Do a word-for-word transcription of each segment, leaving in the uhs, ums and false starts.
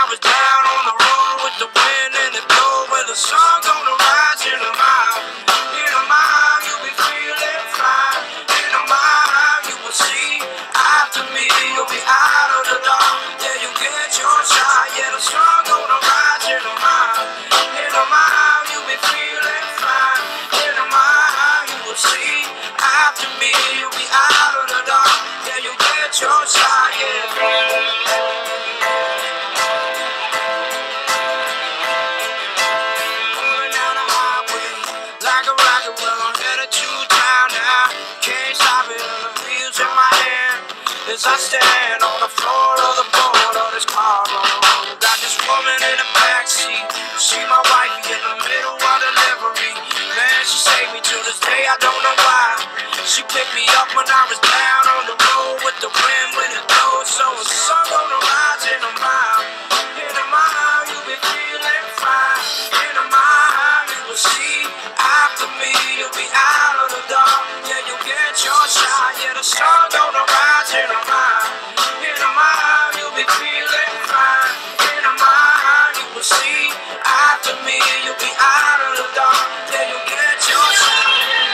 I was down on the road with the wind and the blow, where the sun gonna rise in a mile. In a mile, you'll be feeling fine. In a mile, you will see. After me, you'll be out of the dark. Yeah, you'll get your shot. Yeah, the sun gonna rise in a mile. In a mile, you'll be feeling fine. In a mile, you will see. After me, you'll be out of the dark. Yeah, you'll get your shot. Yeah. As I stand on the floor of the board of this car on the road, got this woman in the backseat. She my wifey in the middle of delivery. Man, she saved me to this day, I don't know why. She picked me up when I was down on the road with the wind when it blows. So the sun gonna rise in a mile. In a mile, you'll be feeling fine. In a mile, you will see. After me, you'll be out of the dark. Yeah, you'll get your shot. Yeah, the sun gonna rise in a mile. In a mile, you'll be feeling fine. In a mile, you will see. After me, you'll be out of the dark. Yeah, you'll get your shot.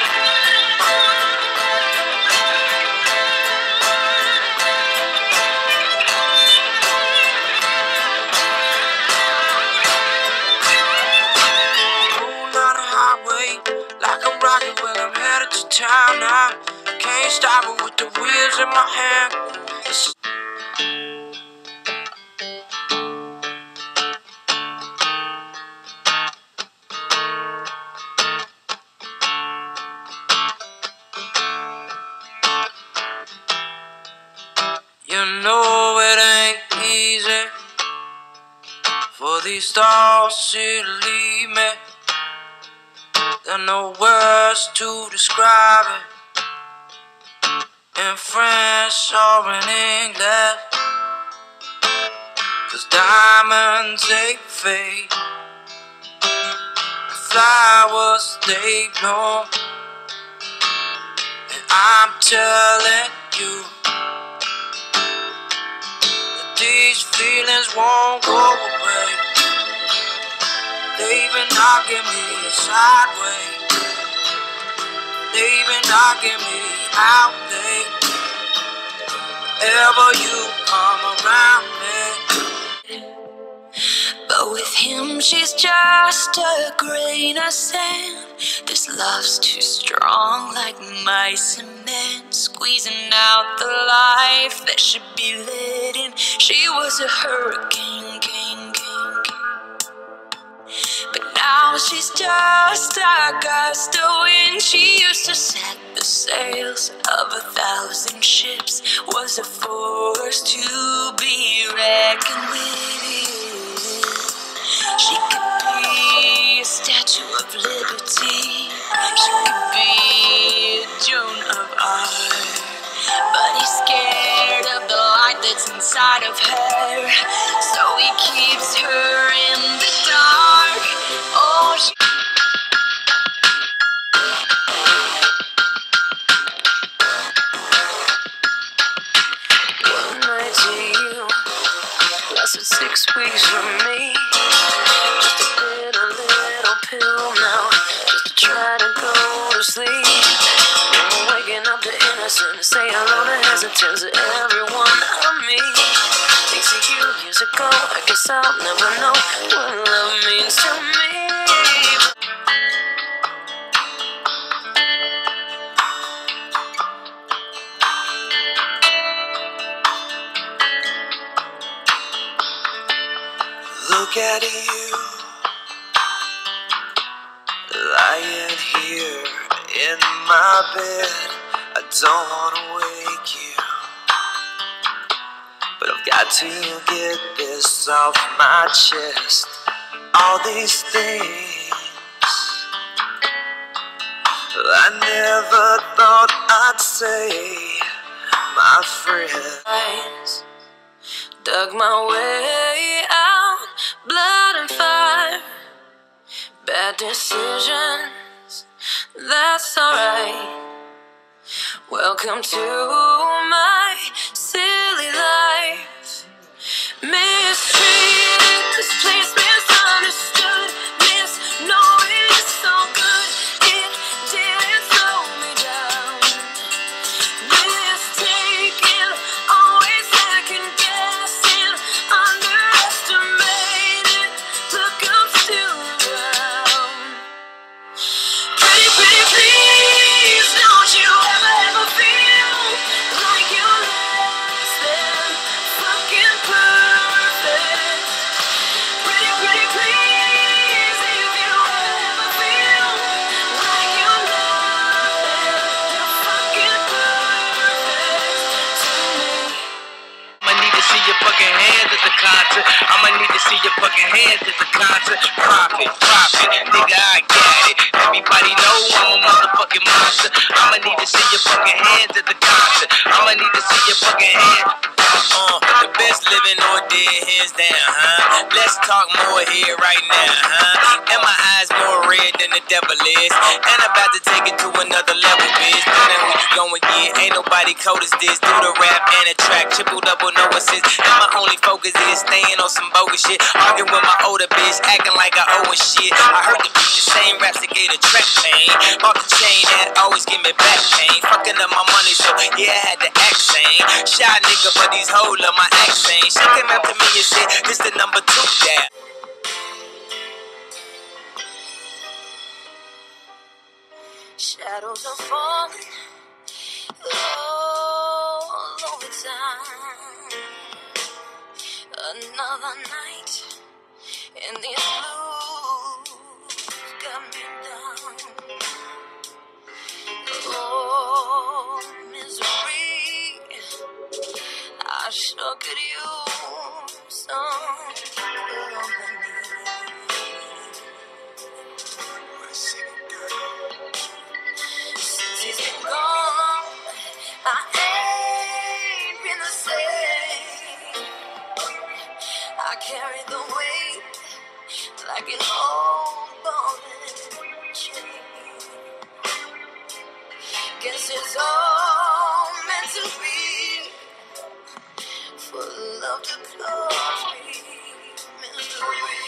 Like a rocket, well, I'm headed to town now. Can't stop it with the wheels in my hand. You know it ain't easy for these thoughts to leave me. There are no words to describe it in French or in English, 'cause diamonds they fade, flowers they bloom, and I'm telling you that these feelings won't go away. They've been knocking me sideways. They've been knocking me out there. Whenever you come around me. But with him, she's just a grain of sand. This love's too strong, like my cement, squeezing out the life that should be lit in. She was a hurricane, king, king, king. But now she's just a gust of wind. She used to set the sails of a thousand ships, was a force to be reckoned with. She could be a statue of liberty. She could be a Joan of Arc. But he's scared of the light that's inside of her, so he keeps her in the dark. Oh, she one night to you lasted six weeks for me. Just a little, little pill now, just to try to go to sleep. Waking up to innocence, say hello to hesitance to everyone of me. Thanks to you years ago, I guess I'll never know what love means to me. Look at you, lying here in my bed. I don't wanna wake you, but I've got to get this off my chest. All these things I never thought I'd say, my friend. Dug my way out, blood and fire, bad decisions, that's alright. Welcome to my silly life, mistreated. your fucking hands at the concert. I'ma need to see your fucking hands at the concert. Profit, profit, nigga, I got it. Everybody know I'm a motherfucking monster. I'ma need to see your fucking hands at the concert. I'ma need to see your fucking hands. Uh, the best living or dead, hands down, huh? Let's talk more here right now, huh? And my eyes more red than the devil is. And I'm about to take it to another level, bitch. Knowing who you gon' get, ain't nobody cold as this. Do the rap and the track, triple double, no assist. And my only focus is staying on some bogus shit. Arguing with my older bitch, acting like I owe her shit. I heard the beat, the same raps that gave the track pain. Off the chain that always give me back pain. Fucking up my money, so yeah, I had to act sane. Shy nigga, but these hoes love my accent. She came up to me and said, this the number two dad. Shadows are falling all over town. Another night in these blues got me down. Oh, misery, I sure could use some company. Since he's been gone, I ain't been the same. I carry the weight like an old ball and chain. Guess it's all meant to be, for love to cause me misery.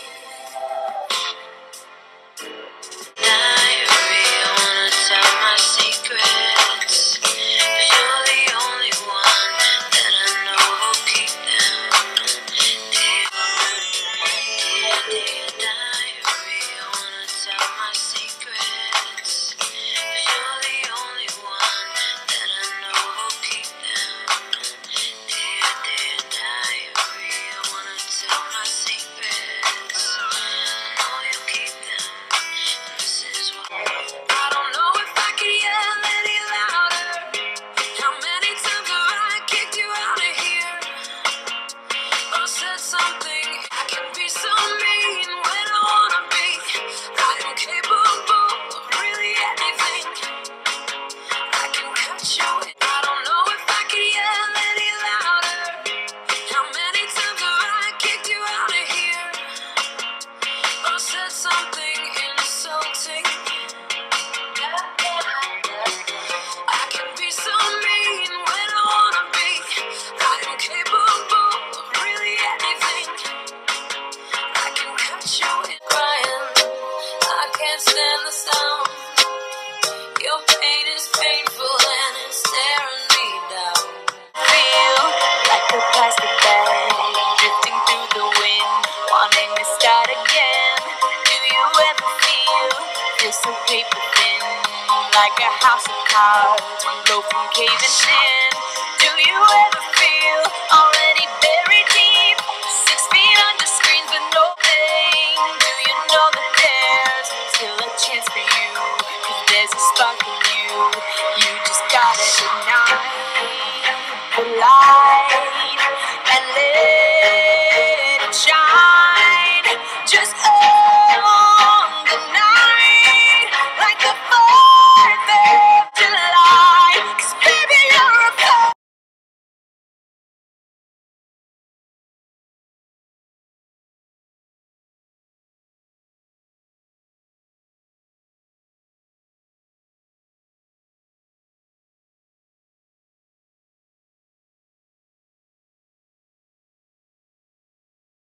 Diary, I wanna tell my secrets, 'cause you're the only one that I know will keep them. Dear, dear, dear diary, I wanna tell my secrets, 'cause you're the only one that I know will keep them. Dear, dear diary, I wanna tell my secrets, I know you keep them. This is what I don't know if I could yell any louder. How many times have I kicked you out of here, or said something? I can be so mean when I wanna be. I am capable of really anything. I can cut you. I don't know if I could yell any louder. How many times have I kicked you out of here, or said something insulting? I can be so mean when I wanna be. I am capable of really anything. I can cut you in crying. I can't stand the sound. Your pain is painful and it's staring me down. Feel like a plastic bag drifting through the wind, wanting to start again. Do you ever feel feel so paper thin, like a house of cards, one blow from caving in? Do you ever